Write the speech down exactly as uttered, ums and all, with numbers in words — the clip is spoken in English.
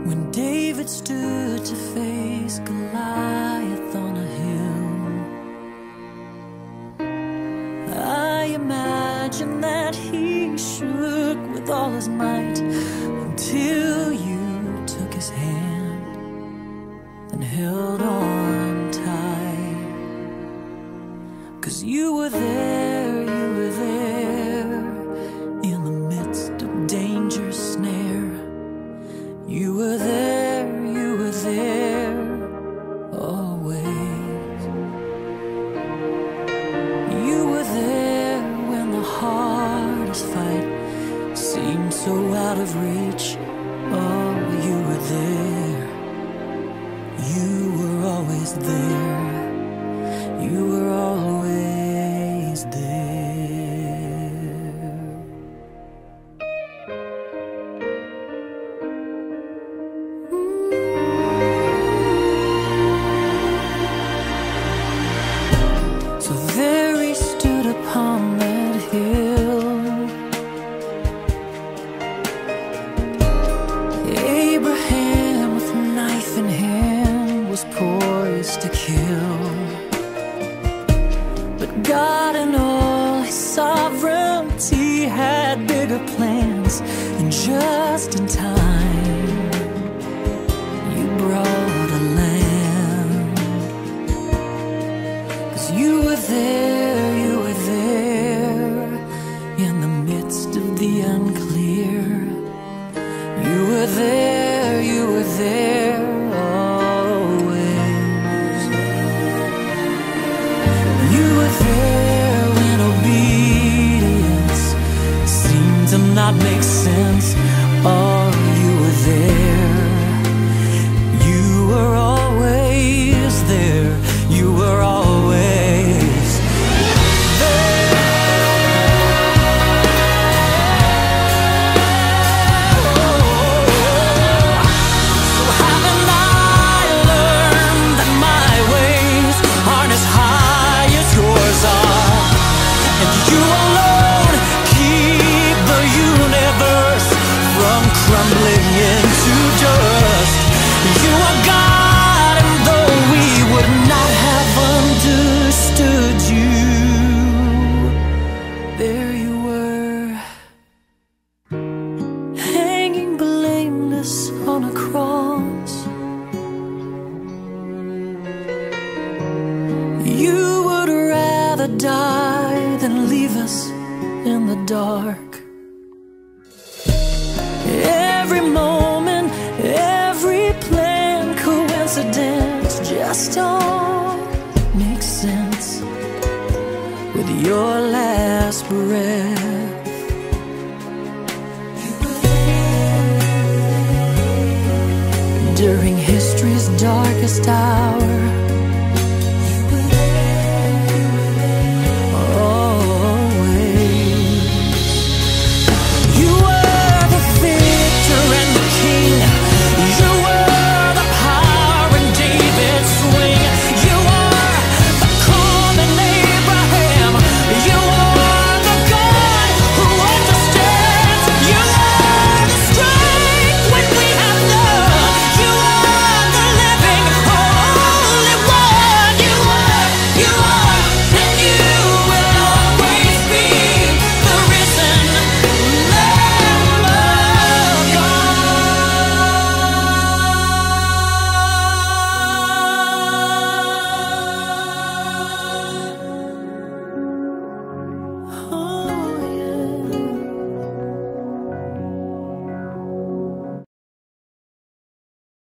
When David stood to face Goliath on a hill, I imagine that he shook with all his might until you took his hand and held on tight. 'Cause you were there, you were there in the midst of danger's snare. You were there, you were there, always. You were there when the hardest fight seemed so out of reach. Oh, you were there. You were always there. You were always there. So there he stood upon that hill, Abraham with knife in hand was poised to kill. But God in all his sovereignty had bigger plans, and just in time you brought a lamb. 'Cause you were there, you were there in the midst of the unclear. You were there, you were there always. You were there when obedience seemed to not make sense. Oh, you were there. You were always there. You were always there. So haven't I learned that my ways aren't as high as yours are? And you alone keep the universe from crumbling into dust. You are God, and though we would not have understood you, there you were, hanging blameless on a cross. You would rather die than leave us in the dark. Every moment, every plan, coincidence, just all makes sense with your last breath. During history's darkest hour,